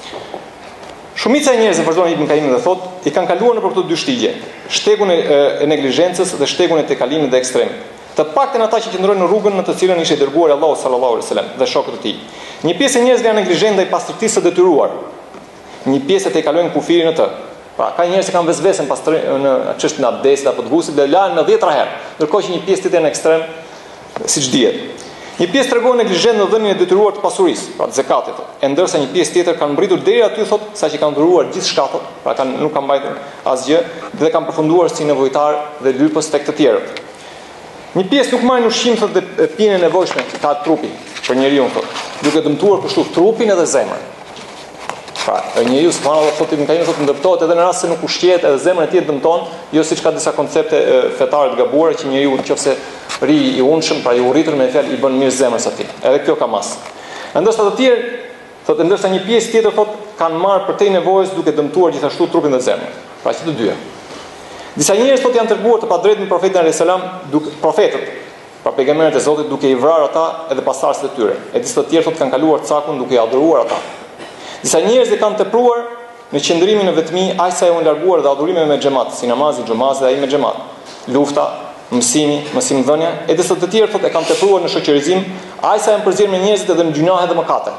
Shumica e njerëzve vazhdon Ibn Qayyim dhe thotë, i kanë kaluar nëpër këto dy shtigje, shtegun e, e neglizhencës dhe shtegun e tejkalimit dhe ekstremit. Të paktën ata që qëndrojnë në rrugën në të cilën ishte dërguar Allahu sallallahu alaihi wasallam dhe shokët e tij. Një pjesë e njerëzve janë neglizhentë ndaj pastërtisë së detyruar. Një pjesë e tejkalojnë kufirin në të. Pra, ka njerëz që kanë vezvesën pastër në çështën e abdesit apo të gusit dhe lanë në dhjetra herë, ndërkohë që një pjesë tjetër në ekstrem, siç dihet. Një pjesë tregon neglizhencë në dhënien e detyruar të pasurisë, pra të zakatit, e ndërsa një pjesë tjetër kanë mbritur deri aty thotë, saqë kanë dhuruar gjithçka thotë, pra kanë nuk kanë mbajtur asgjë dhe kanë përfunduar si nevojtar dhe lypës tek të tjerët. Një pjesë nuk marrin ushqim thotë dhe pinë e nevojshme që ka trupi për njeriu thotë, duke dëmtuar kështu trupin edhe zemrën. Pra, njeriu subhanallahu thotë Ibn Qayyim thotë ndërtohet edhe në rast se nuk ushqehet edhe zemra e tij dëmton, jo siç ka disa koncepte fetare të gabuara që njeriu nëse ri i unshëm, pra i urritur me fjalë i bën mirë zemrës atij. Edhe kjo ka mas. Ndërsa të tjerë thotë ndërsa një pjesë tjetër thotë kanë marrë për te nevojës duke dëmtuar gjithashtu trupin dhe zemrën. Pra që të dyja. Disa njerëz thotë janë treguar të padrejtë me profetin alayhis salam, duke profetët, pra pejgamberët e Zotit duke i vrarë ata edhe pasardhësit e tyre. E disa të tjerë thotë kanë kaluar cakun duke i adhuruar ata. Disa njerëz e kanë tepruar në qëndrimin në vetmi, aq sa janë larguar dhe adhurimet me xhamat, si namazi, xhamaz dhe ai me xhamat. Lufta, mësimi, mësimdhënia, e disa të tjerë thotë e kanë tepruar në shoqërizim, aq sa janë përzierë me njerëzit edhe në gjunahe dhe mëkate.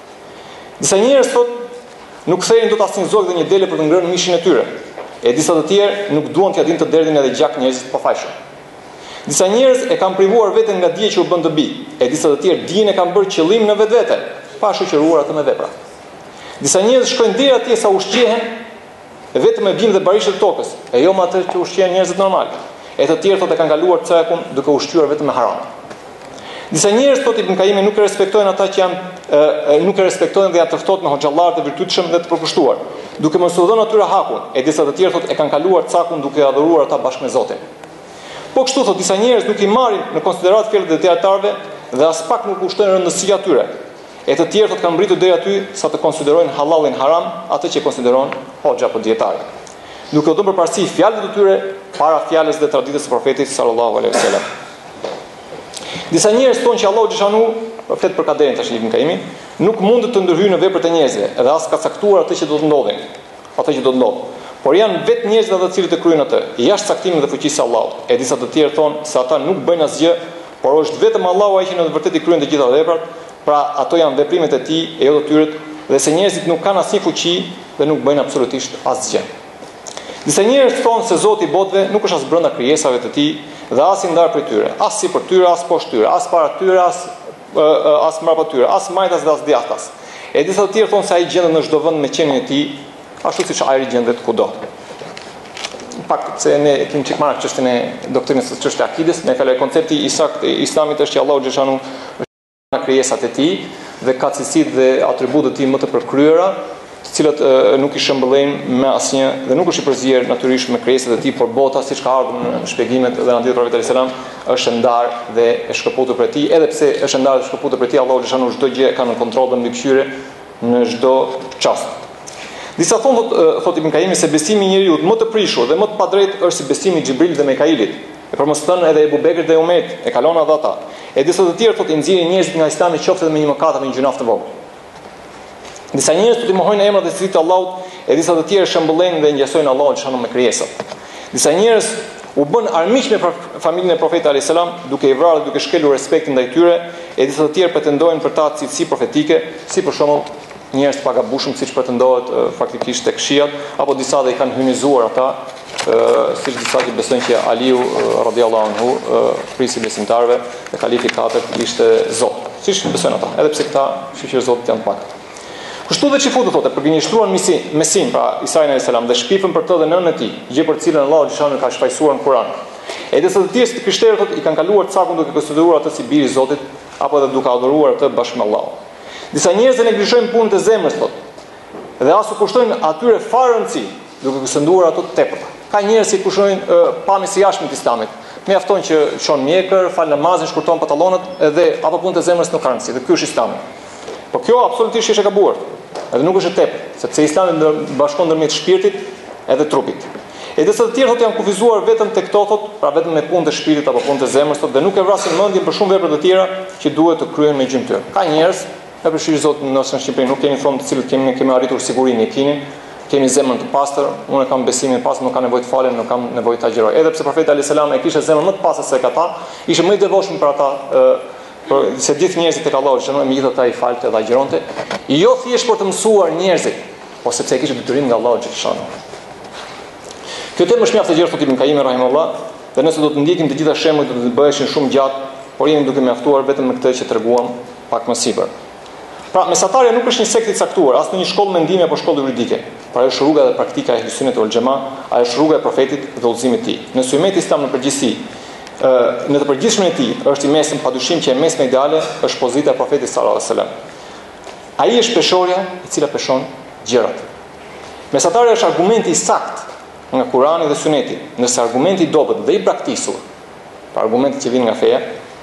Disa njerëz thotë nuk kthejnë dot asnjë zog dhe një dele për të ngrënë mishin e tyre. E disa të tjerë nuk duan t'ia dinë të derdhin edhe gjak njerëzit të pafajshëm. Disa njerëz e kanë privuar veten nga dije që u bën dobi, e disa të tjerë dijen e kanë bërë qëllim në vetvete, pa shoqëruar atë me vepra. Disa njerëz shkojnë deri atje sa ushqehen vetëm me bimë dhe barishtë të tokës, e jo me atë që ushqehen njerëzit normal. E të tjerë thotë e kanë kaluar cakun duke ushqyer vetëm me haram. Disa njerëz thotë Ibn Qayyim nuk e respektojnë ata që janë e, nuk e respektojnë dhe janë të ftohtë me hoxhallar të virtytshëm dhe të përkushtuar. duke mos u dhënë atyre hakun, e disa të tjerë thotë e kanë kaluar cakun duke adhuruar ata bashkë me Zotin. Po kështu thotë disa njerëz nuk i marrin në konsiderat fjalët e dietarëve dhe as pak nuk kushtojnë rëndësi atyre. E të tjerë thotë kanë mbritur deri aty sa të konsiderojnë halallin haram atë që konsideron hoxha apo dietari. Duke u dhënë përparësi fjalëve të tyre para fjalës dhe traditës së profetit sallallahu alaihi wasallam. Disa njerëz thonë që Allahu xhashanu, flet për kaderin tash Ibn Kaimi, nuk mund të ndërhyjë në veprat e njerëzve, edhe as ka caktuar atë që do të ndodhin, atë që do të ndodhë. Por janë vetë njerëzit ata të cilët e kryejnë atë, jashtë caktimit dhe fuqisë së Allahut. E disa të tjerë thonë se ata nuk bëjnë asgjë, por është vetëm Allahu ai që në të vërtetë i kryen të gjitha veprat, pra ato janë veprimet e tij e jo të tyret, dhe se njerëzit nuk kanë asnjë fuqi dhe nuk bëjnë absolutisht asgjë. Disa njerëz thonë se Zoti i botëve nuk është as brenda krijesave të tij dhe as i ndar prej tyre, as sipër tyre, as poshtë tyre, as para tyre, as as mbrapa tyre, as majtas dhe as djathtas. E disa të tjerë thonë se ai gjendet në çdo vend me qenin e tij, ashtu siç ajri gjendet kudo. Pak se ne kemi çik marrë çështën e doktrinës së çështës akides, ne kaloj koncepti i saktë i Islamit është që Allahu xhashanu është në krijesat e tij dhe ka cilësitë dhe atributet e tij më të përkryera, të cilat e, nuk i shëmbëllejnë me asnjë dhe nuk është i përzier natyrisht me krijesat e tij, por bota siç ka ardhur në shpjegimet dhe në hadithin e Profetit sallallahu alajhi wasallam është ndarë dhe e shkëputur prej tij, edhe pse është ndarë dhe shkëputur prej tij, Allahu xhashanu çdo gjë ka në kontroll dhe mbikëqyrje në çdo çast. Disa thonë thot Ibn Kaimi se besimi i njeriu më të prishur dhe më të padrejtë është si besimi i Xhibrilit dhe Mikailit. E përmosën edhe Ebu Bekrit dhe Umet, e kalon edhe ata. E disa të tjerë thotë i nxjerrin njerëzit nga Islami qoftë edhe me një mëkat apo një gjunaf të vogël. Disa njerëz thotë i mohojnë emrat dhe cilësitë të Allahut, e disa të tjerë shëmbëllejnë dhe ngjasojnë Allahun çano me krijesat. Disa njerëz u bën armiq me familjen e Profetit alayhis salam, duke i vrarë dhe duke shkelur respektin ndaj tyre, e disa të tjerë pretendojnë për ta cilësi profetike, si për shembull njerëz të pagabushëm siç pretendohet e, faktikisht tek shiat, apo disa dhe i kanë hynizuar ata, e, siç disa që besojnë që Aliu radhiyallahu anhu, e, prisi besimtarëve dhe kalifi i katërt ishte Zot. Siç besojnë ata, edhe pse këta shoqërë Zotit janë të pakët. Kështu dhe Xifutu thotë, për gënjeshtruan Mesin, Mesin, pra Isa alayhis salam, dhe shpifën për të dhe nënën e tij, gjë për cilën Allahu xhashanu ka shfaqsuar në Kur'an. E disa të tjerë të krishterët thotë i kanë kaluar cakun duke konsideruar atë si biri i Zotit, apo edhe duke adhuruar atë bashkë me Allahun. Disa njerëz e neglizhojnë punën e zemrës thotë. Dhe as u kushtojnë atyre fare rëndësi, duke kushtuar ato të tepërta. Ka njerëz që kushtojnë pamjen si jashtë të Islamit. Mjafton që çon mjekër, fal namazin, shkurton pantallonat, edhe apo punët e zemrës nuk kanë rëndësi. Dhe ky është Islami. Po kjo absolutisht është e gabuar. Edhe nuk është e tepër, sepse Islami bashkon ndërmjet shpirtit edhe trupit. E disa të tjerë thotë janë kufizuar vetëm tek këto thotë, pra vetëm me punët e shpirtit apo punët e zemrës thotë, dhe nuk e vrasin mendjen për shumë vepra të tjera që duhet të kryhen me gjymtyr. Ka njerëz, e përfshirë Zot nëse në Shqipëri nuk kemi thonë të cilët kemi kemi arritur sigurinë e kinin, kemi zemrën të pastër, unë kam besimin e pastër, nuk kam nevojë të falem, nuk kam nevojë të agjëroj. Edhe pse profeti alayhis salam e kishte zemrën më të pastër se ata, ishte më i devotshëm për ata, për se gjithë njerëzit tek Allahu që me gjithë ata i falte dhe agjëronte, jo thjesht për të mësuar njerëzit, por sepse e kishte detyrim nga Allahu xhallahu. Kjo temë është mjaft e gjerë thotë Ibn Kaimi rahimahullah, dhe nëse do të ndjekim të gjitha shembujt do të bëheshin shumë gjatë, por jemi duke mjaftuar vetëm me këtë që treguam pak më sipër. Pra, mesatarja nuk është një sektë i caktuar, as në një shkollë mendimi apo shkollë juridike. Pra, është rruga dhe praktika e Ehlusunnet wal Xhamaa, ajo është rruga e profetit dhe udhëzimit të tij. Nëse ummeti islam në përgjithësi, në të përgjithshmën e tij, është i mesëm, padyshim që e mesme ideale është pozita e profetit sallallahu alajhi wasallam. Ai është peshorja e cila peshon gjërat. Mesatarja është argumenti i saktë nga Kurani dhe Suneti. Nëse argumenti i dobët dhe i braktisur, pra argumenti që vjen nga feja,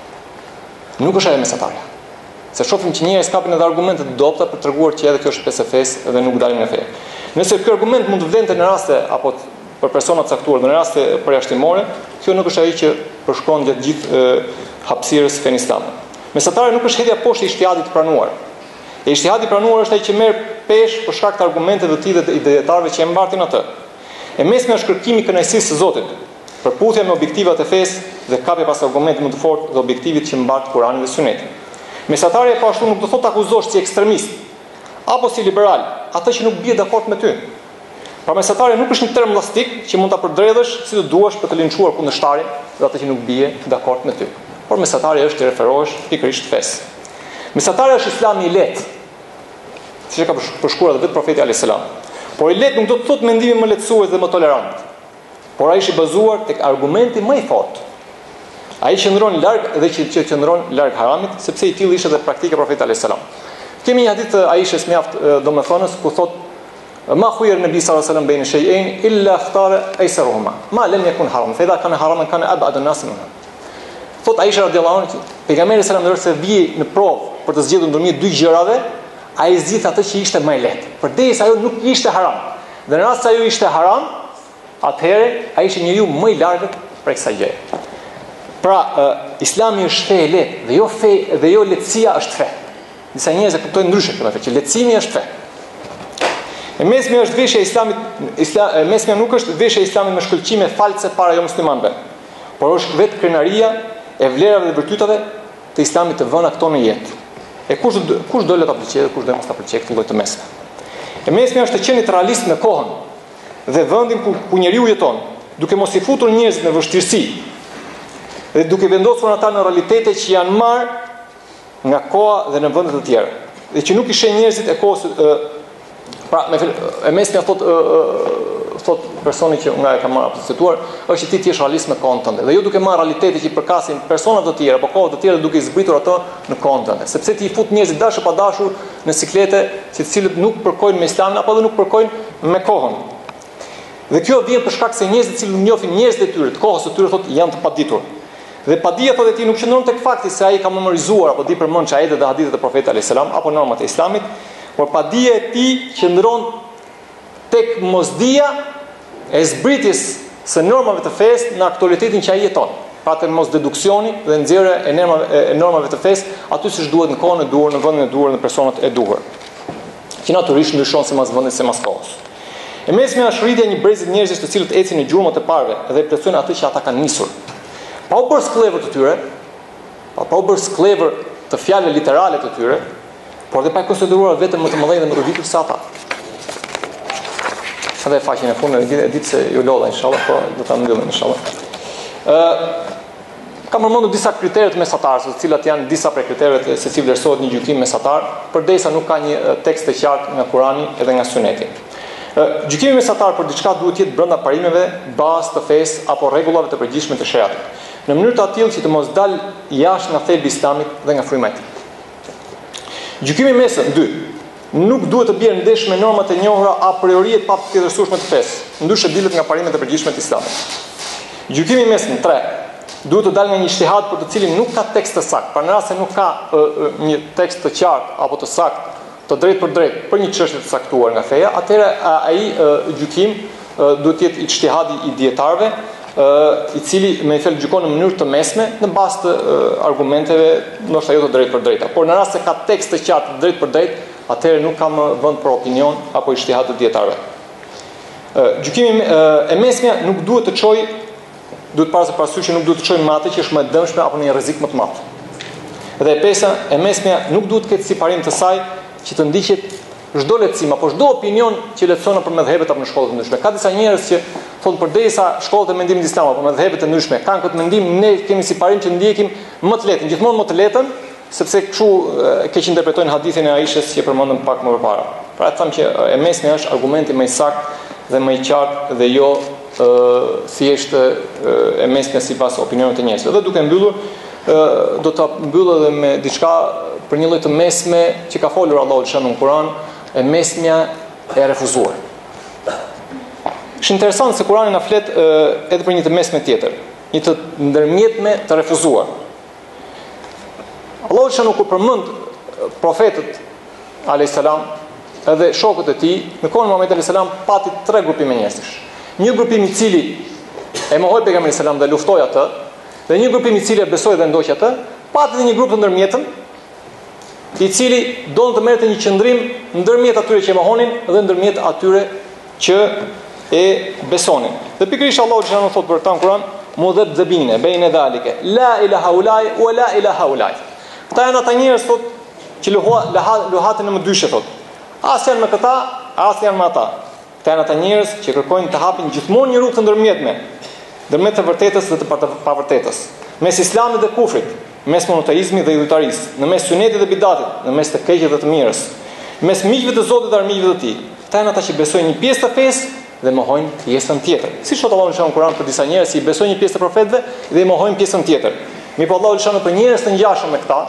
nuk është ajo mesatarja. Se shohim që njerëzit kapin edhe argumente të dobta për treguar që edhe kjo është pjesë e fesë dhe nuk dalin nga feja. Nëse ky argument mund të vlente në raste apo për persona të caktuar, në raste përjashtimore, kjo nuk është ai që përshkon gjatë gjithë hapësirës fenë islame. Mesatari nuk është hedhja poshtë i ijtihadit të pranuar. E ijtihadi i pranuar është ai që merr peshë për shkak të argumenteve të tij dhe të dietarëve që e mbartin atë. E mesme është kërkimi i kënaqësisë së Zotit, përputhja me objektivat e fesë dhe kapja pas argumentit më të fortë dhe objektivit që mbart Kurani dhe Suneti. Mesatarja po ashtu nuk do thotë akuzosh si ekstremist apo si liberal, atë që nuk bie dakord me ty. Pra mesatarja nuk është një term llastik që mund ta përdredhësh si të duash për të linçuar kundërshtarin dhe atë që nuk bie dakord me ty. Por mesatarja është të referohesh pikërisht fesë. Mesatarja është Islami i lehtë, siç e ka përshkruar edhe vetë profeti alayhis salam. Por i lehtë nuk do të thotë mendimi më lehtësues dhe më tolerant, por ai është i bazuar tek argumenti më i fortë. Ai qëndron larg dhe që, që qëndron larg haramit, sepse i tillë ishte edhe praktika e profetit alayhis salam. Kemi një hadith të Aishës mjaft domethënës ku thotë Ma khuyr Nabi sallallahu alaihi wasallam bain shay'ain illa ikhtara aysaruhuma. Ma lam yakun haram. Fa idha kana haraman kana ab'ad an-nas minhu. Thot Aisha radhiyallahu anha, pejgamberi sallallahu alaihi wasallam nëse vije në provë për të zgjedhur ndërmjet dy gjërave, ai zgjidh atë që ishte më e lehtë. Përderisa ajo nuk ishte haram. Dhe në rast se ajo ishte haram, atëherë ai ishte njeriu më i largët prej kësaj gjëje. Pra, uh, Islami është fe e lehtë dhe jo fe dhe jo lehtësia është fe. Disa njerëz e kuptojnë ndryshe këtë që lehtësimi është fe. E mesmja është veshja e Islamit, islam, e mesmja nuk është veshja e Islamit me shkëlqime false para jo muslimanëve, por është vetë krenaria e vlerave dhe virtytave të Islamit të vëna këto në jetë. E kush kush do le ta pëlqejë dhe kush do mos ta pëlqejë këtë lloj të mesme. E mesmja është të qenit realist me kohën dhe vendin ku, ku njeriu jeton, duke mos i futur njerëzit në vështirësi dhe duke vendosur ata në realitete që janë marrë nga koha dhe në vende të tjera. Dhe që nuk i sheh njerëzit e kohës e, pra me e mesmja thot e, e, thot personi që nga e ka marrë apo cituar është që ti ti je realist me kohën tënde dhe jo duke marrë realitete që i përkasin persona të tjerë apo koha të tjera duke i zbritur ato në kohën tënde, sepse ti i fut njerëzit dashur pa dashur në siklete që të cilët nuk përkojnë me Islamin apo edhe nuk përkojnë me kohën. Dhe kjo vjen për shkak se njerëzit që nuk njohin njerëzit e tyre, të kohës së tyre thotë janë të paditur. Dhe padia thotë ti nuk qëndron tek fakti se ai ka memorizuar apo di përmend çajetet dhe hadithet e Profetit alayhis salam apo normat e Islamit, por padia e tij qëndron tek mosdia e zbritjes së normave të fesë në aktualitetin që ai jeton. Pra të mos deduksioni dhe nxjerrja e normave e normave të fesë aty siç duhet në kohën e duhur, në vendin e duhur, në personat e duhur. Që natyrisht ndryshon se mas vendit se mas kohës. E mesmja është rritja e një brezit njerëzish të cilët ecin në gjurmët e parëve dhe plotësojnë atë që ata kanë nisur. Pa u bërë sklever të tyre, pa, pa u bërë sklever të fjalëve literale të tyre, por dhe pa i konsideruar vetëm më të mëdhenj dhe më të rritur se ata. Sa dhe faqen e fundit e ditë se ju lodha inshallah, po do ta mbyllim inshallah. Ë kam përmendur disa kritere të mesatarës, të cilat janë disa prej kritereve se si vlerësohet një gjykim mesatar, përderisa nuk ka një tekst të qartë nga Kurani edhe nga Suneti. Gjykimi mesatar për diçka duhet të jetë brenda parimeve, bazë të fesë apo rregullave të përgjithshme të shariatit, në mënyrë të tillë që të mos dalë jashtë nga thelbi i Islamit dhe nga fryma e tij. Gjykimi mesëm dy, nuk duhet të bjerë ndesh me normat e njohura a priori të papatjetërsueshme të fesë, ndryshe dilet nga parimet e përgjithshme të Islamit. Gjykimi mesëm tre, duhet të dalë nga një ijtihad për të cilin nuk ka tekst të saktë, pra në rast se nuk ka uh, uh, një tekst të qartë apo të saktë të drejt për drejt për një çështje të caktuar nga feja, atëherë ai uh, gjykim uh, duhet të jetë ijtihadi i dietarëve, uh, i cili me fjalë gjykon në mënyrë të mesme në bazë të uh, argumenteve, ndoshta jo të drejt për drejta, por në rast se ka tekst të qartë të drejt për drejt, atëherë nuk ka më vend për opinion apo ijtihad të dietarëve. Uh, gjykimi uh, e mesmja nuk duhet të çojë, duhet para se parasysh që nuk duhet të çojë me atë që është më e dëmshme apo në një rrezik më të madh. Dhe e pesa, e mesmja nuk duhet të ketë si parim të saj që të ndiqet çdo lehtësim apo çdo opinion që lehtëson për mëdhëbet apo në shkolla të ndryshme. Ka disa njerëz që thonë përderisa shkollat e mendimit islam apo mëdhëbet të ndryshme kanë këtë mendim, ne kemi si parim që ndjekim më të lehtën, gjithmonë më të lehtën, sepse kështu keq interpretojnë hadithin e Aishës që përmendëm pak më parë. Pra e them që e mesmja është argumenti më i saktë dhe më i qartë dhe jo ë thjesht e mesmja sipas opinionit të njerëzve. Dhe duke mbyllur ë do ta mbyll edhe me diçka për një lloj të mesme që ka folur Allahu në Kur'an, e mesmja e refuzuar. Është interesant se Kurani na flet edhe për një të mesme tjetër, një të ndërmjetme të refuzuar. Allahu shanu kur përmend profetët alayhis salam edhe shokët e tij, në kohën e Muhamedit alayhis salam pati tre grupime njerëzish. Një grupim i cili e mohoi pejgamberin sallam dhe luftoi atë, dhe një grupim i cili e besoi dhe ndoqi atë, pati edhe një grup të ndërmjetëm, i cili donë të merrte një qëndrim ndërmjet atyre që e mohonin dhe ndërmjet atyre që e besonin. Dhe pikërisht Allahu xhanu thot për ta në Kur'an, mudhabdhabine baina dhalika la ilaha ulai wa la ilaha ulai. Këta janë ata njerëz thot që luhaten në mëdyshe thot. As janë me këta, as janë me ata. Këta janë ata njerëz që kërkojnë të hapin gjithmonë një rrugë të ndërmjetme, ndërmjet të vërtetës dhe të pavërtetës, mes islamit dhe kufrit, mes monoteizmit dhe idhujtarisë, në mes sunetit dhe bidatit, në mes të keqit dhe të mirës, mes miqve të Zotit dhe armiqve të Tij. Këta janë ata që besojnë një pjesë të fesë dhe mohojnë pjesën tjetër. Siç thot Allahu në Kur'an për disa njerëz që besojnë një pjesë të profetëve dhe mohojnë pjesën tjetër. Mirpo Allahu lëshon për njerëz të ngjashëm me këta,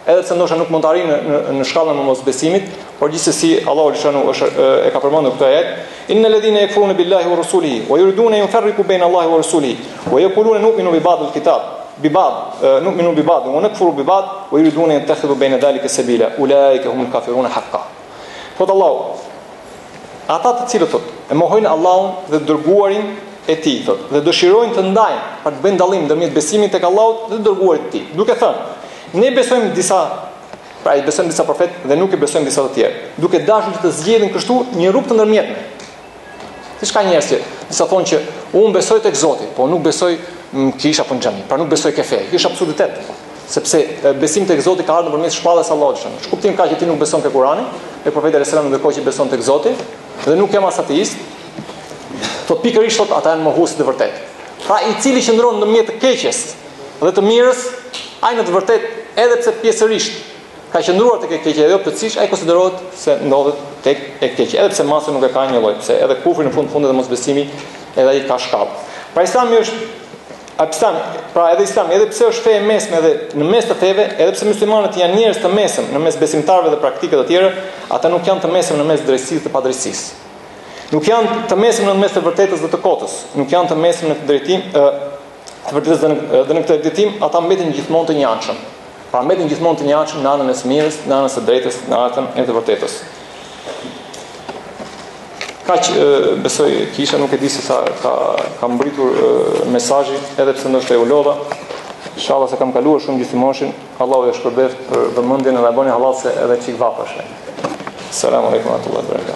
edhe pse ndoshta nuk mund të arrijë në, në, në shkallën e mosbesimit, por gjithsesi Allahu lëshanu është e ka përmendur këtë ajet, innal ladhina yakfuruna billahi wa rasulihi wa yuriduna yufarriqu bayna Allahi wa rasulihi wa yaquluna nu'minu bi ba'd al-kitab bi ba'd nu'minu bi ba'd wa nakfuru bi ba'd wa yuriduna yattakhidhu bayna dhalika sabila ulaika humul kafiruna haqqan. Thot Allahu, ata të cilët thot e mohojnë Allahun dhe dërguarin e tij thot dhe dëshirojnë të ndajnë për të bënë dallim ndërmjet besimit tek Allahu dhe dërguarit të tij, duke thënë ne besojmë disa, pra i besojmë disa profet dhe nuk i besojmë disa të tjerë, duke dashur që të zgjedhin kështu një rrugë të ndërmjetme. Siç ka njerëz që disa thonë që unë besoj tek Zoti, po nuk besoj në kisha apo në xhami, pra nuk besoj ke fe. Kjo është absurditet, sepse besimi tek Zoti ka ardhur nëpërmes shpallës së Allahut. Shkuptim ka që ti nuk beson tek Kurani, e profeti sallallahu alajhi wasallam ndërkohë që beson tek Zoti dhe nuk jam as ateist. Thot pikërisht thot ata janë mohuesit e vërtet. Pra i cili qëndron ndërmjet të keqes dhe të mirës, ai në të vërtetë edhe pse pjesërisht ka qëndruar tek e keqja dhe plotësisht ai konsiderohet se ndodhet tek e keqja, edhe pse masa nuk e ka një lloj, pse edhe kufri në fund fundit dhe mosbesimi edhe ai ka shkallë. Pra Islami është Islam, pra edhe Islami, edhe pse është fe e mesme dhe në mes të feve, edhe pse muslimanët janë njerëz të mesëm në mes besimtarëve dhe praktikave të tjera, ata nuk janë të mesëm në mes drejtësisë dhe padrejtësisë. Nuk janë të mesëm në mes të vërtetës dhe të kotës, nuk janë të mesëm në drejtim, të vërtetës dhe në, dhe në këtë drejtim, ata mbeten gjithmonë të njëanshëm. Pra mbeten gjithmonë të njëanshëm në anën e së mirës, në anën e drejtës, në anën e të vërtetës. Kaq besoj kisha, nuk e di se sa ka ka mbritur mesazhi, edhe pse ndoshta e ulodha. Inshallah se kam kaluar shumë gjithimoshin. Allahu ju shpërblet për vëmendjen e bëni halal se edhe çik vapash. Selam aleikum wa rahmatullahi wa barakatuh.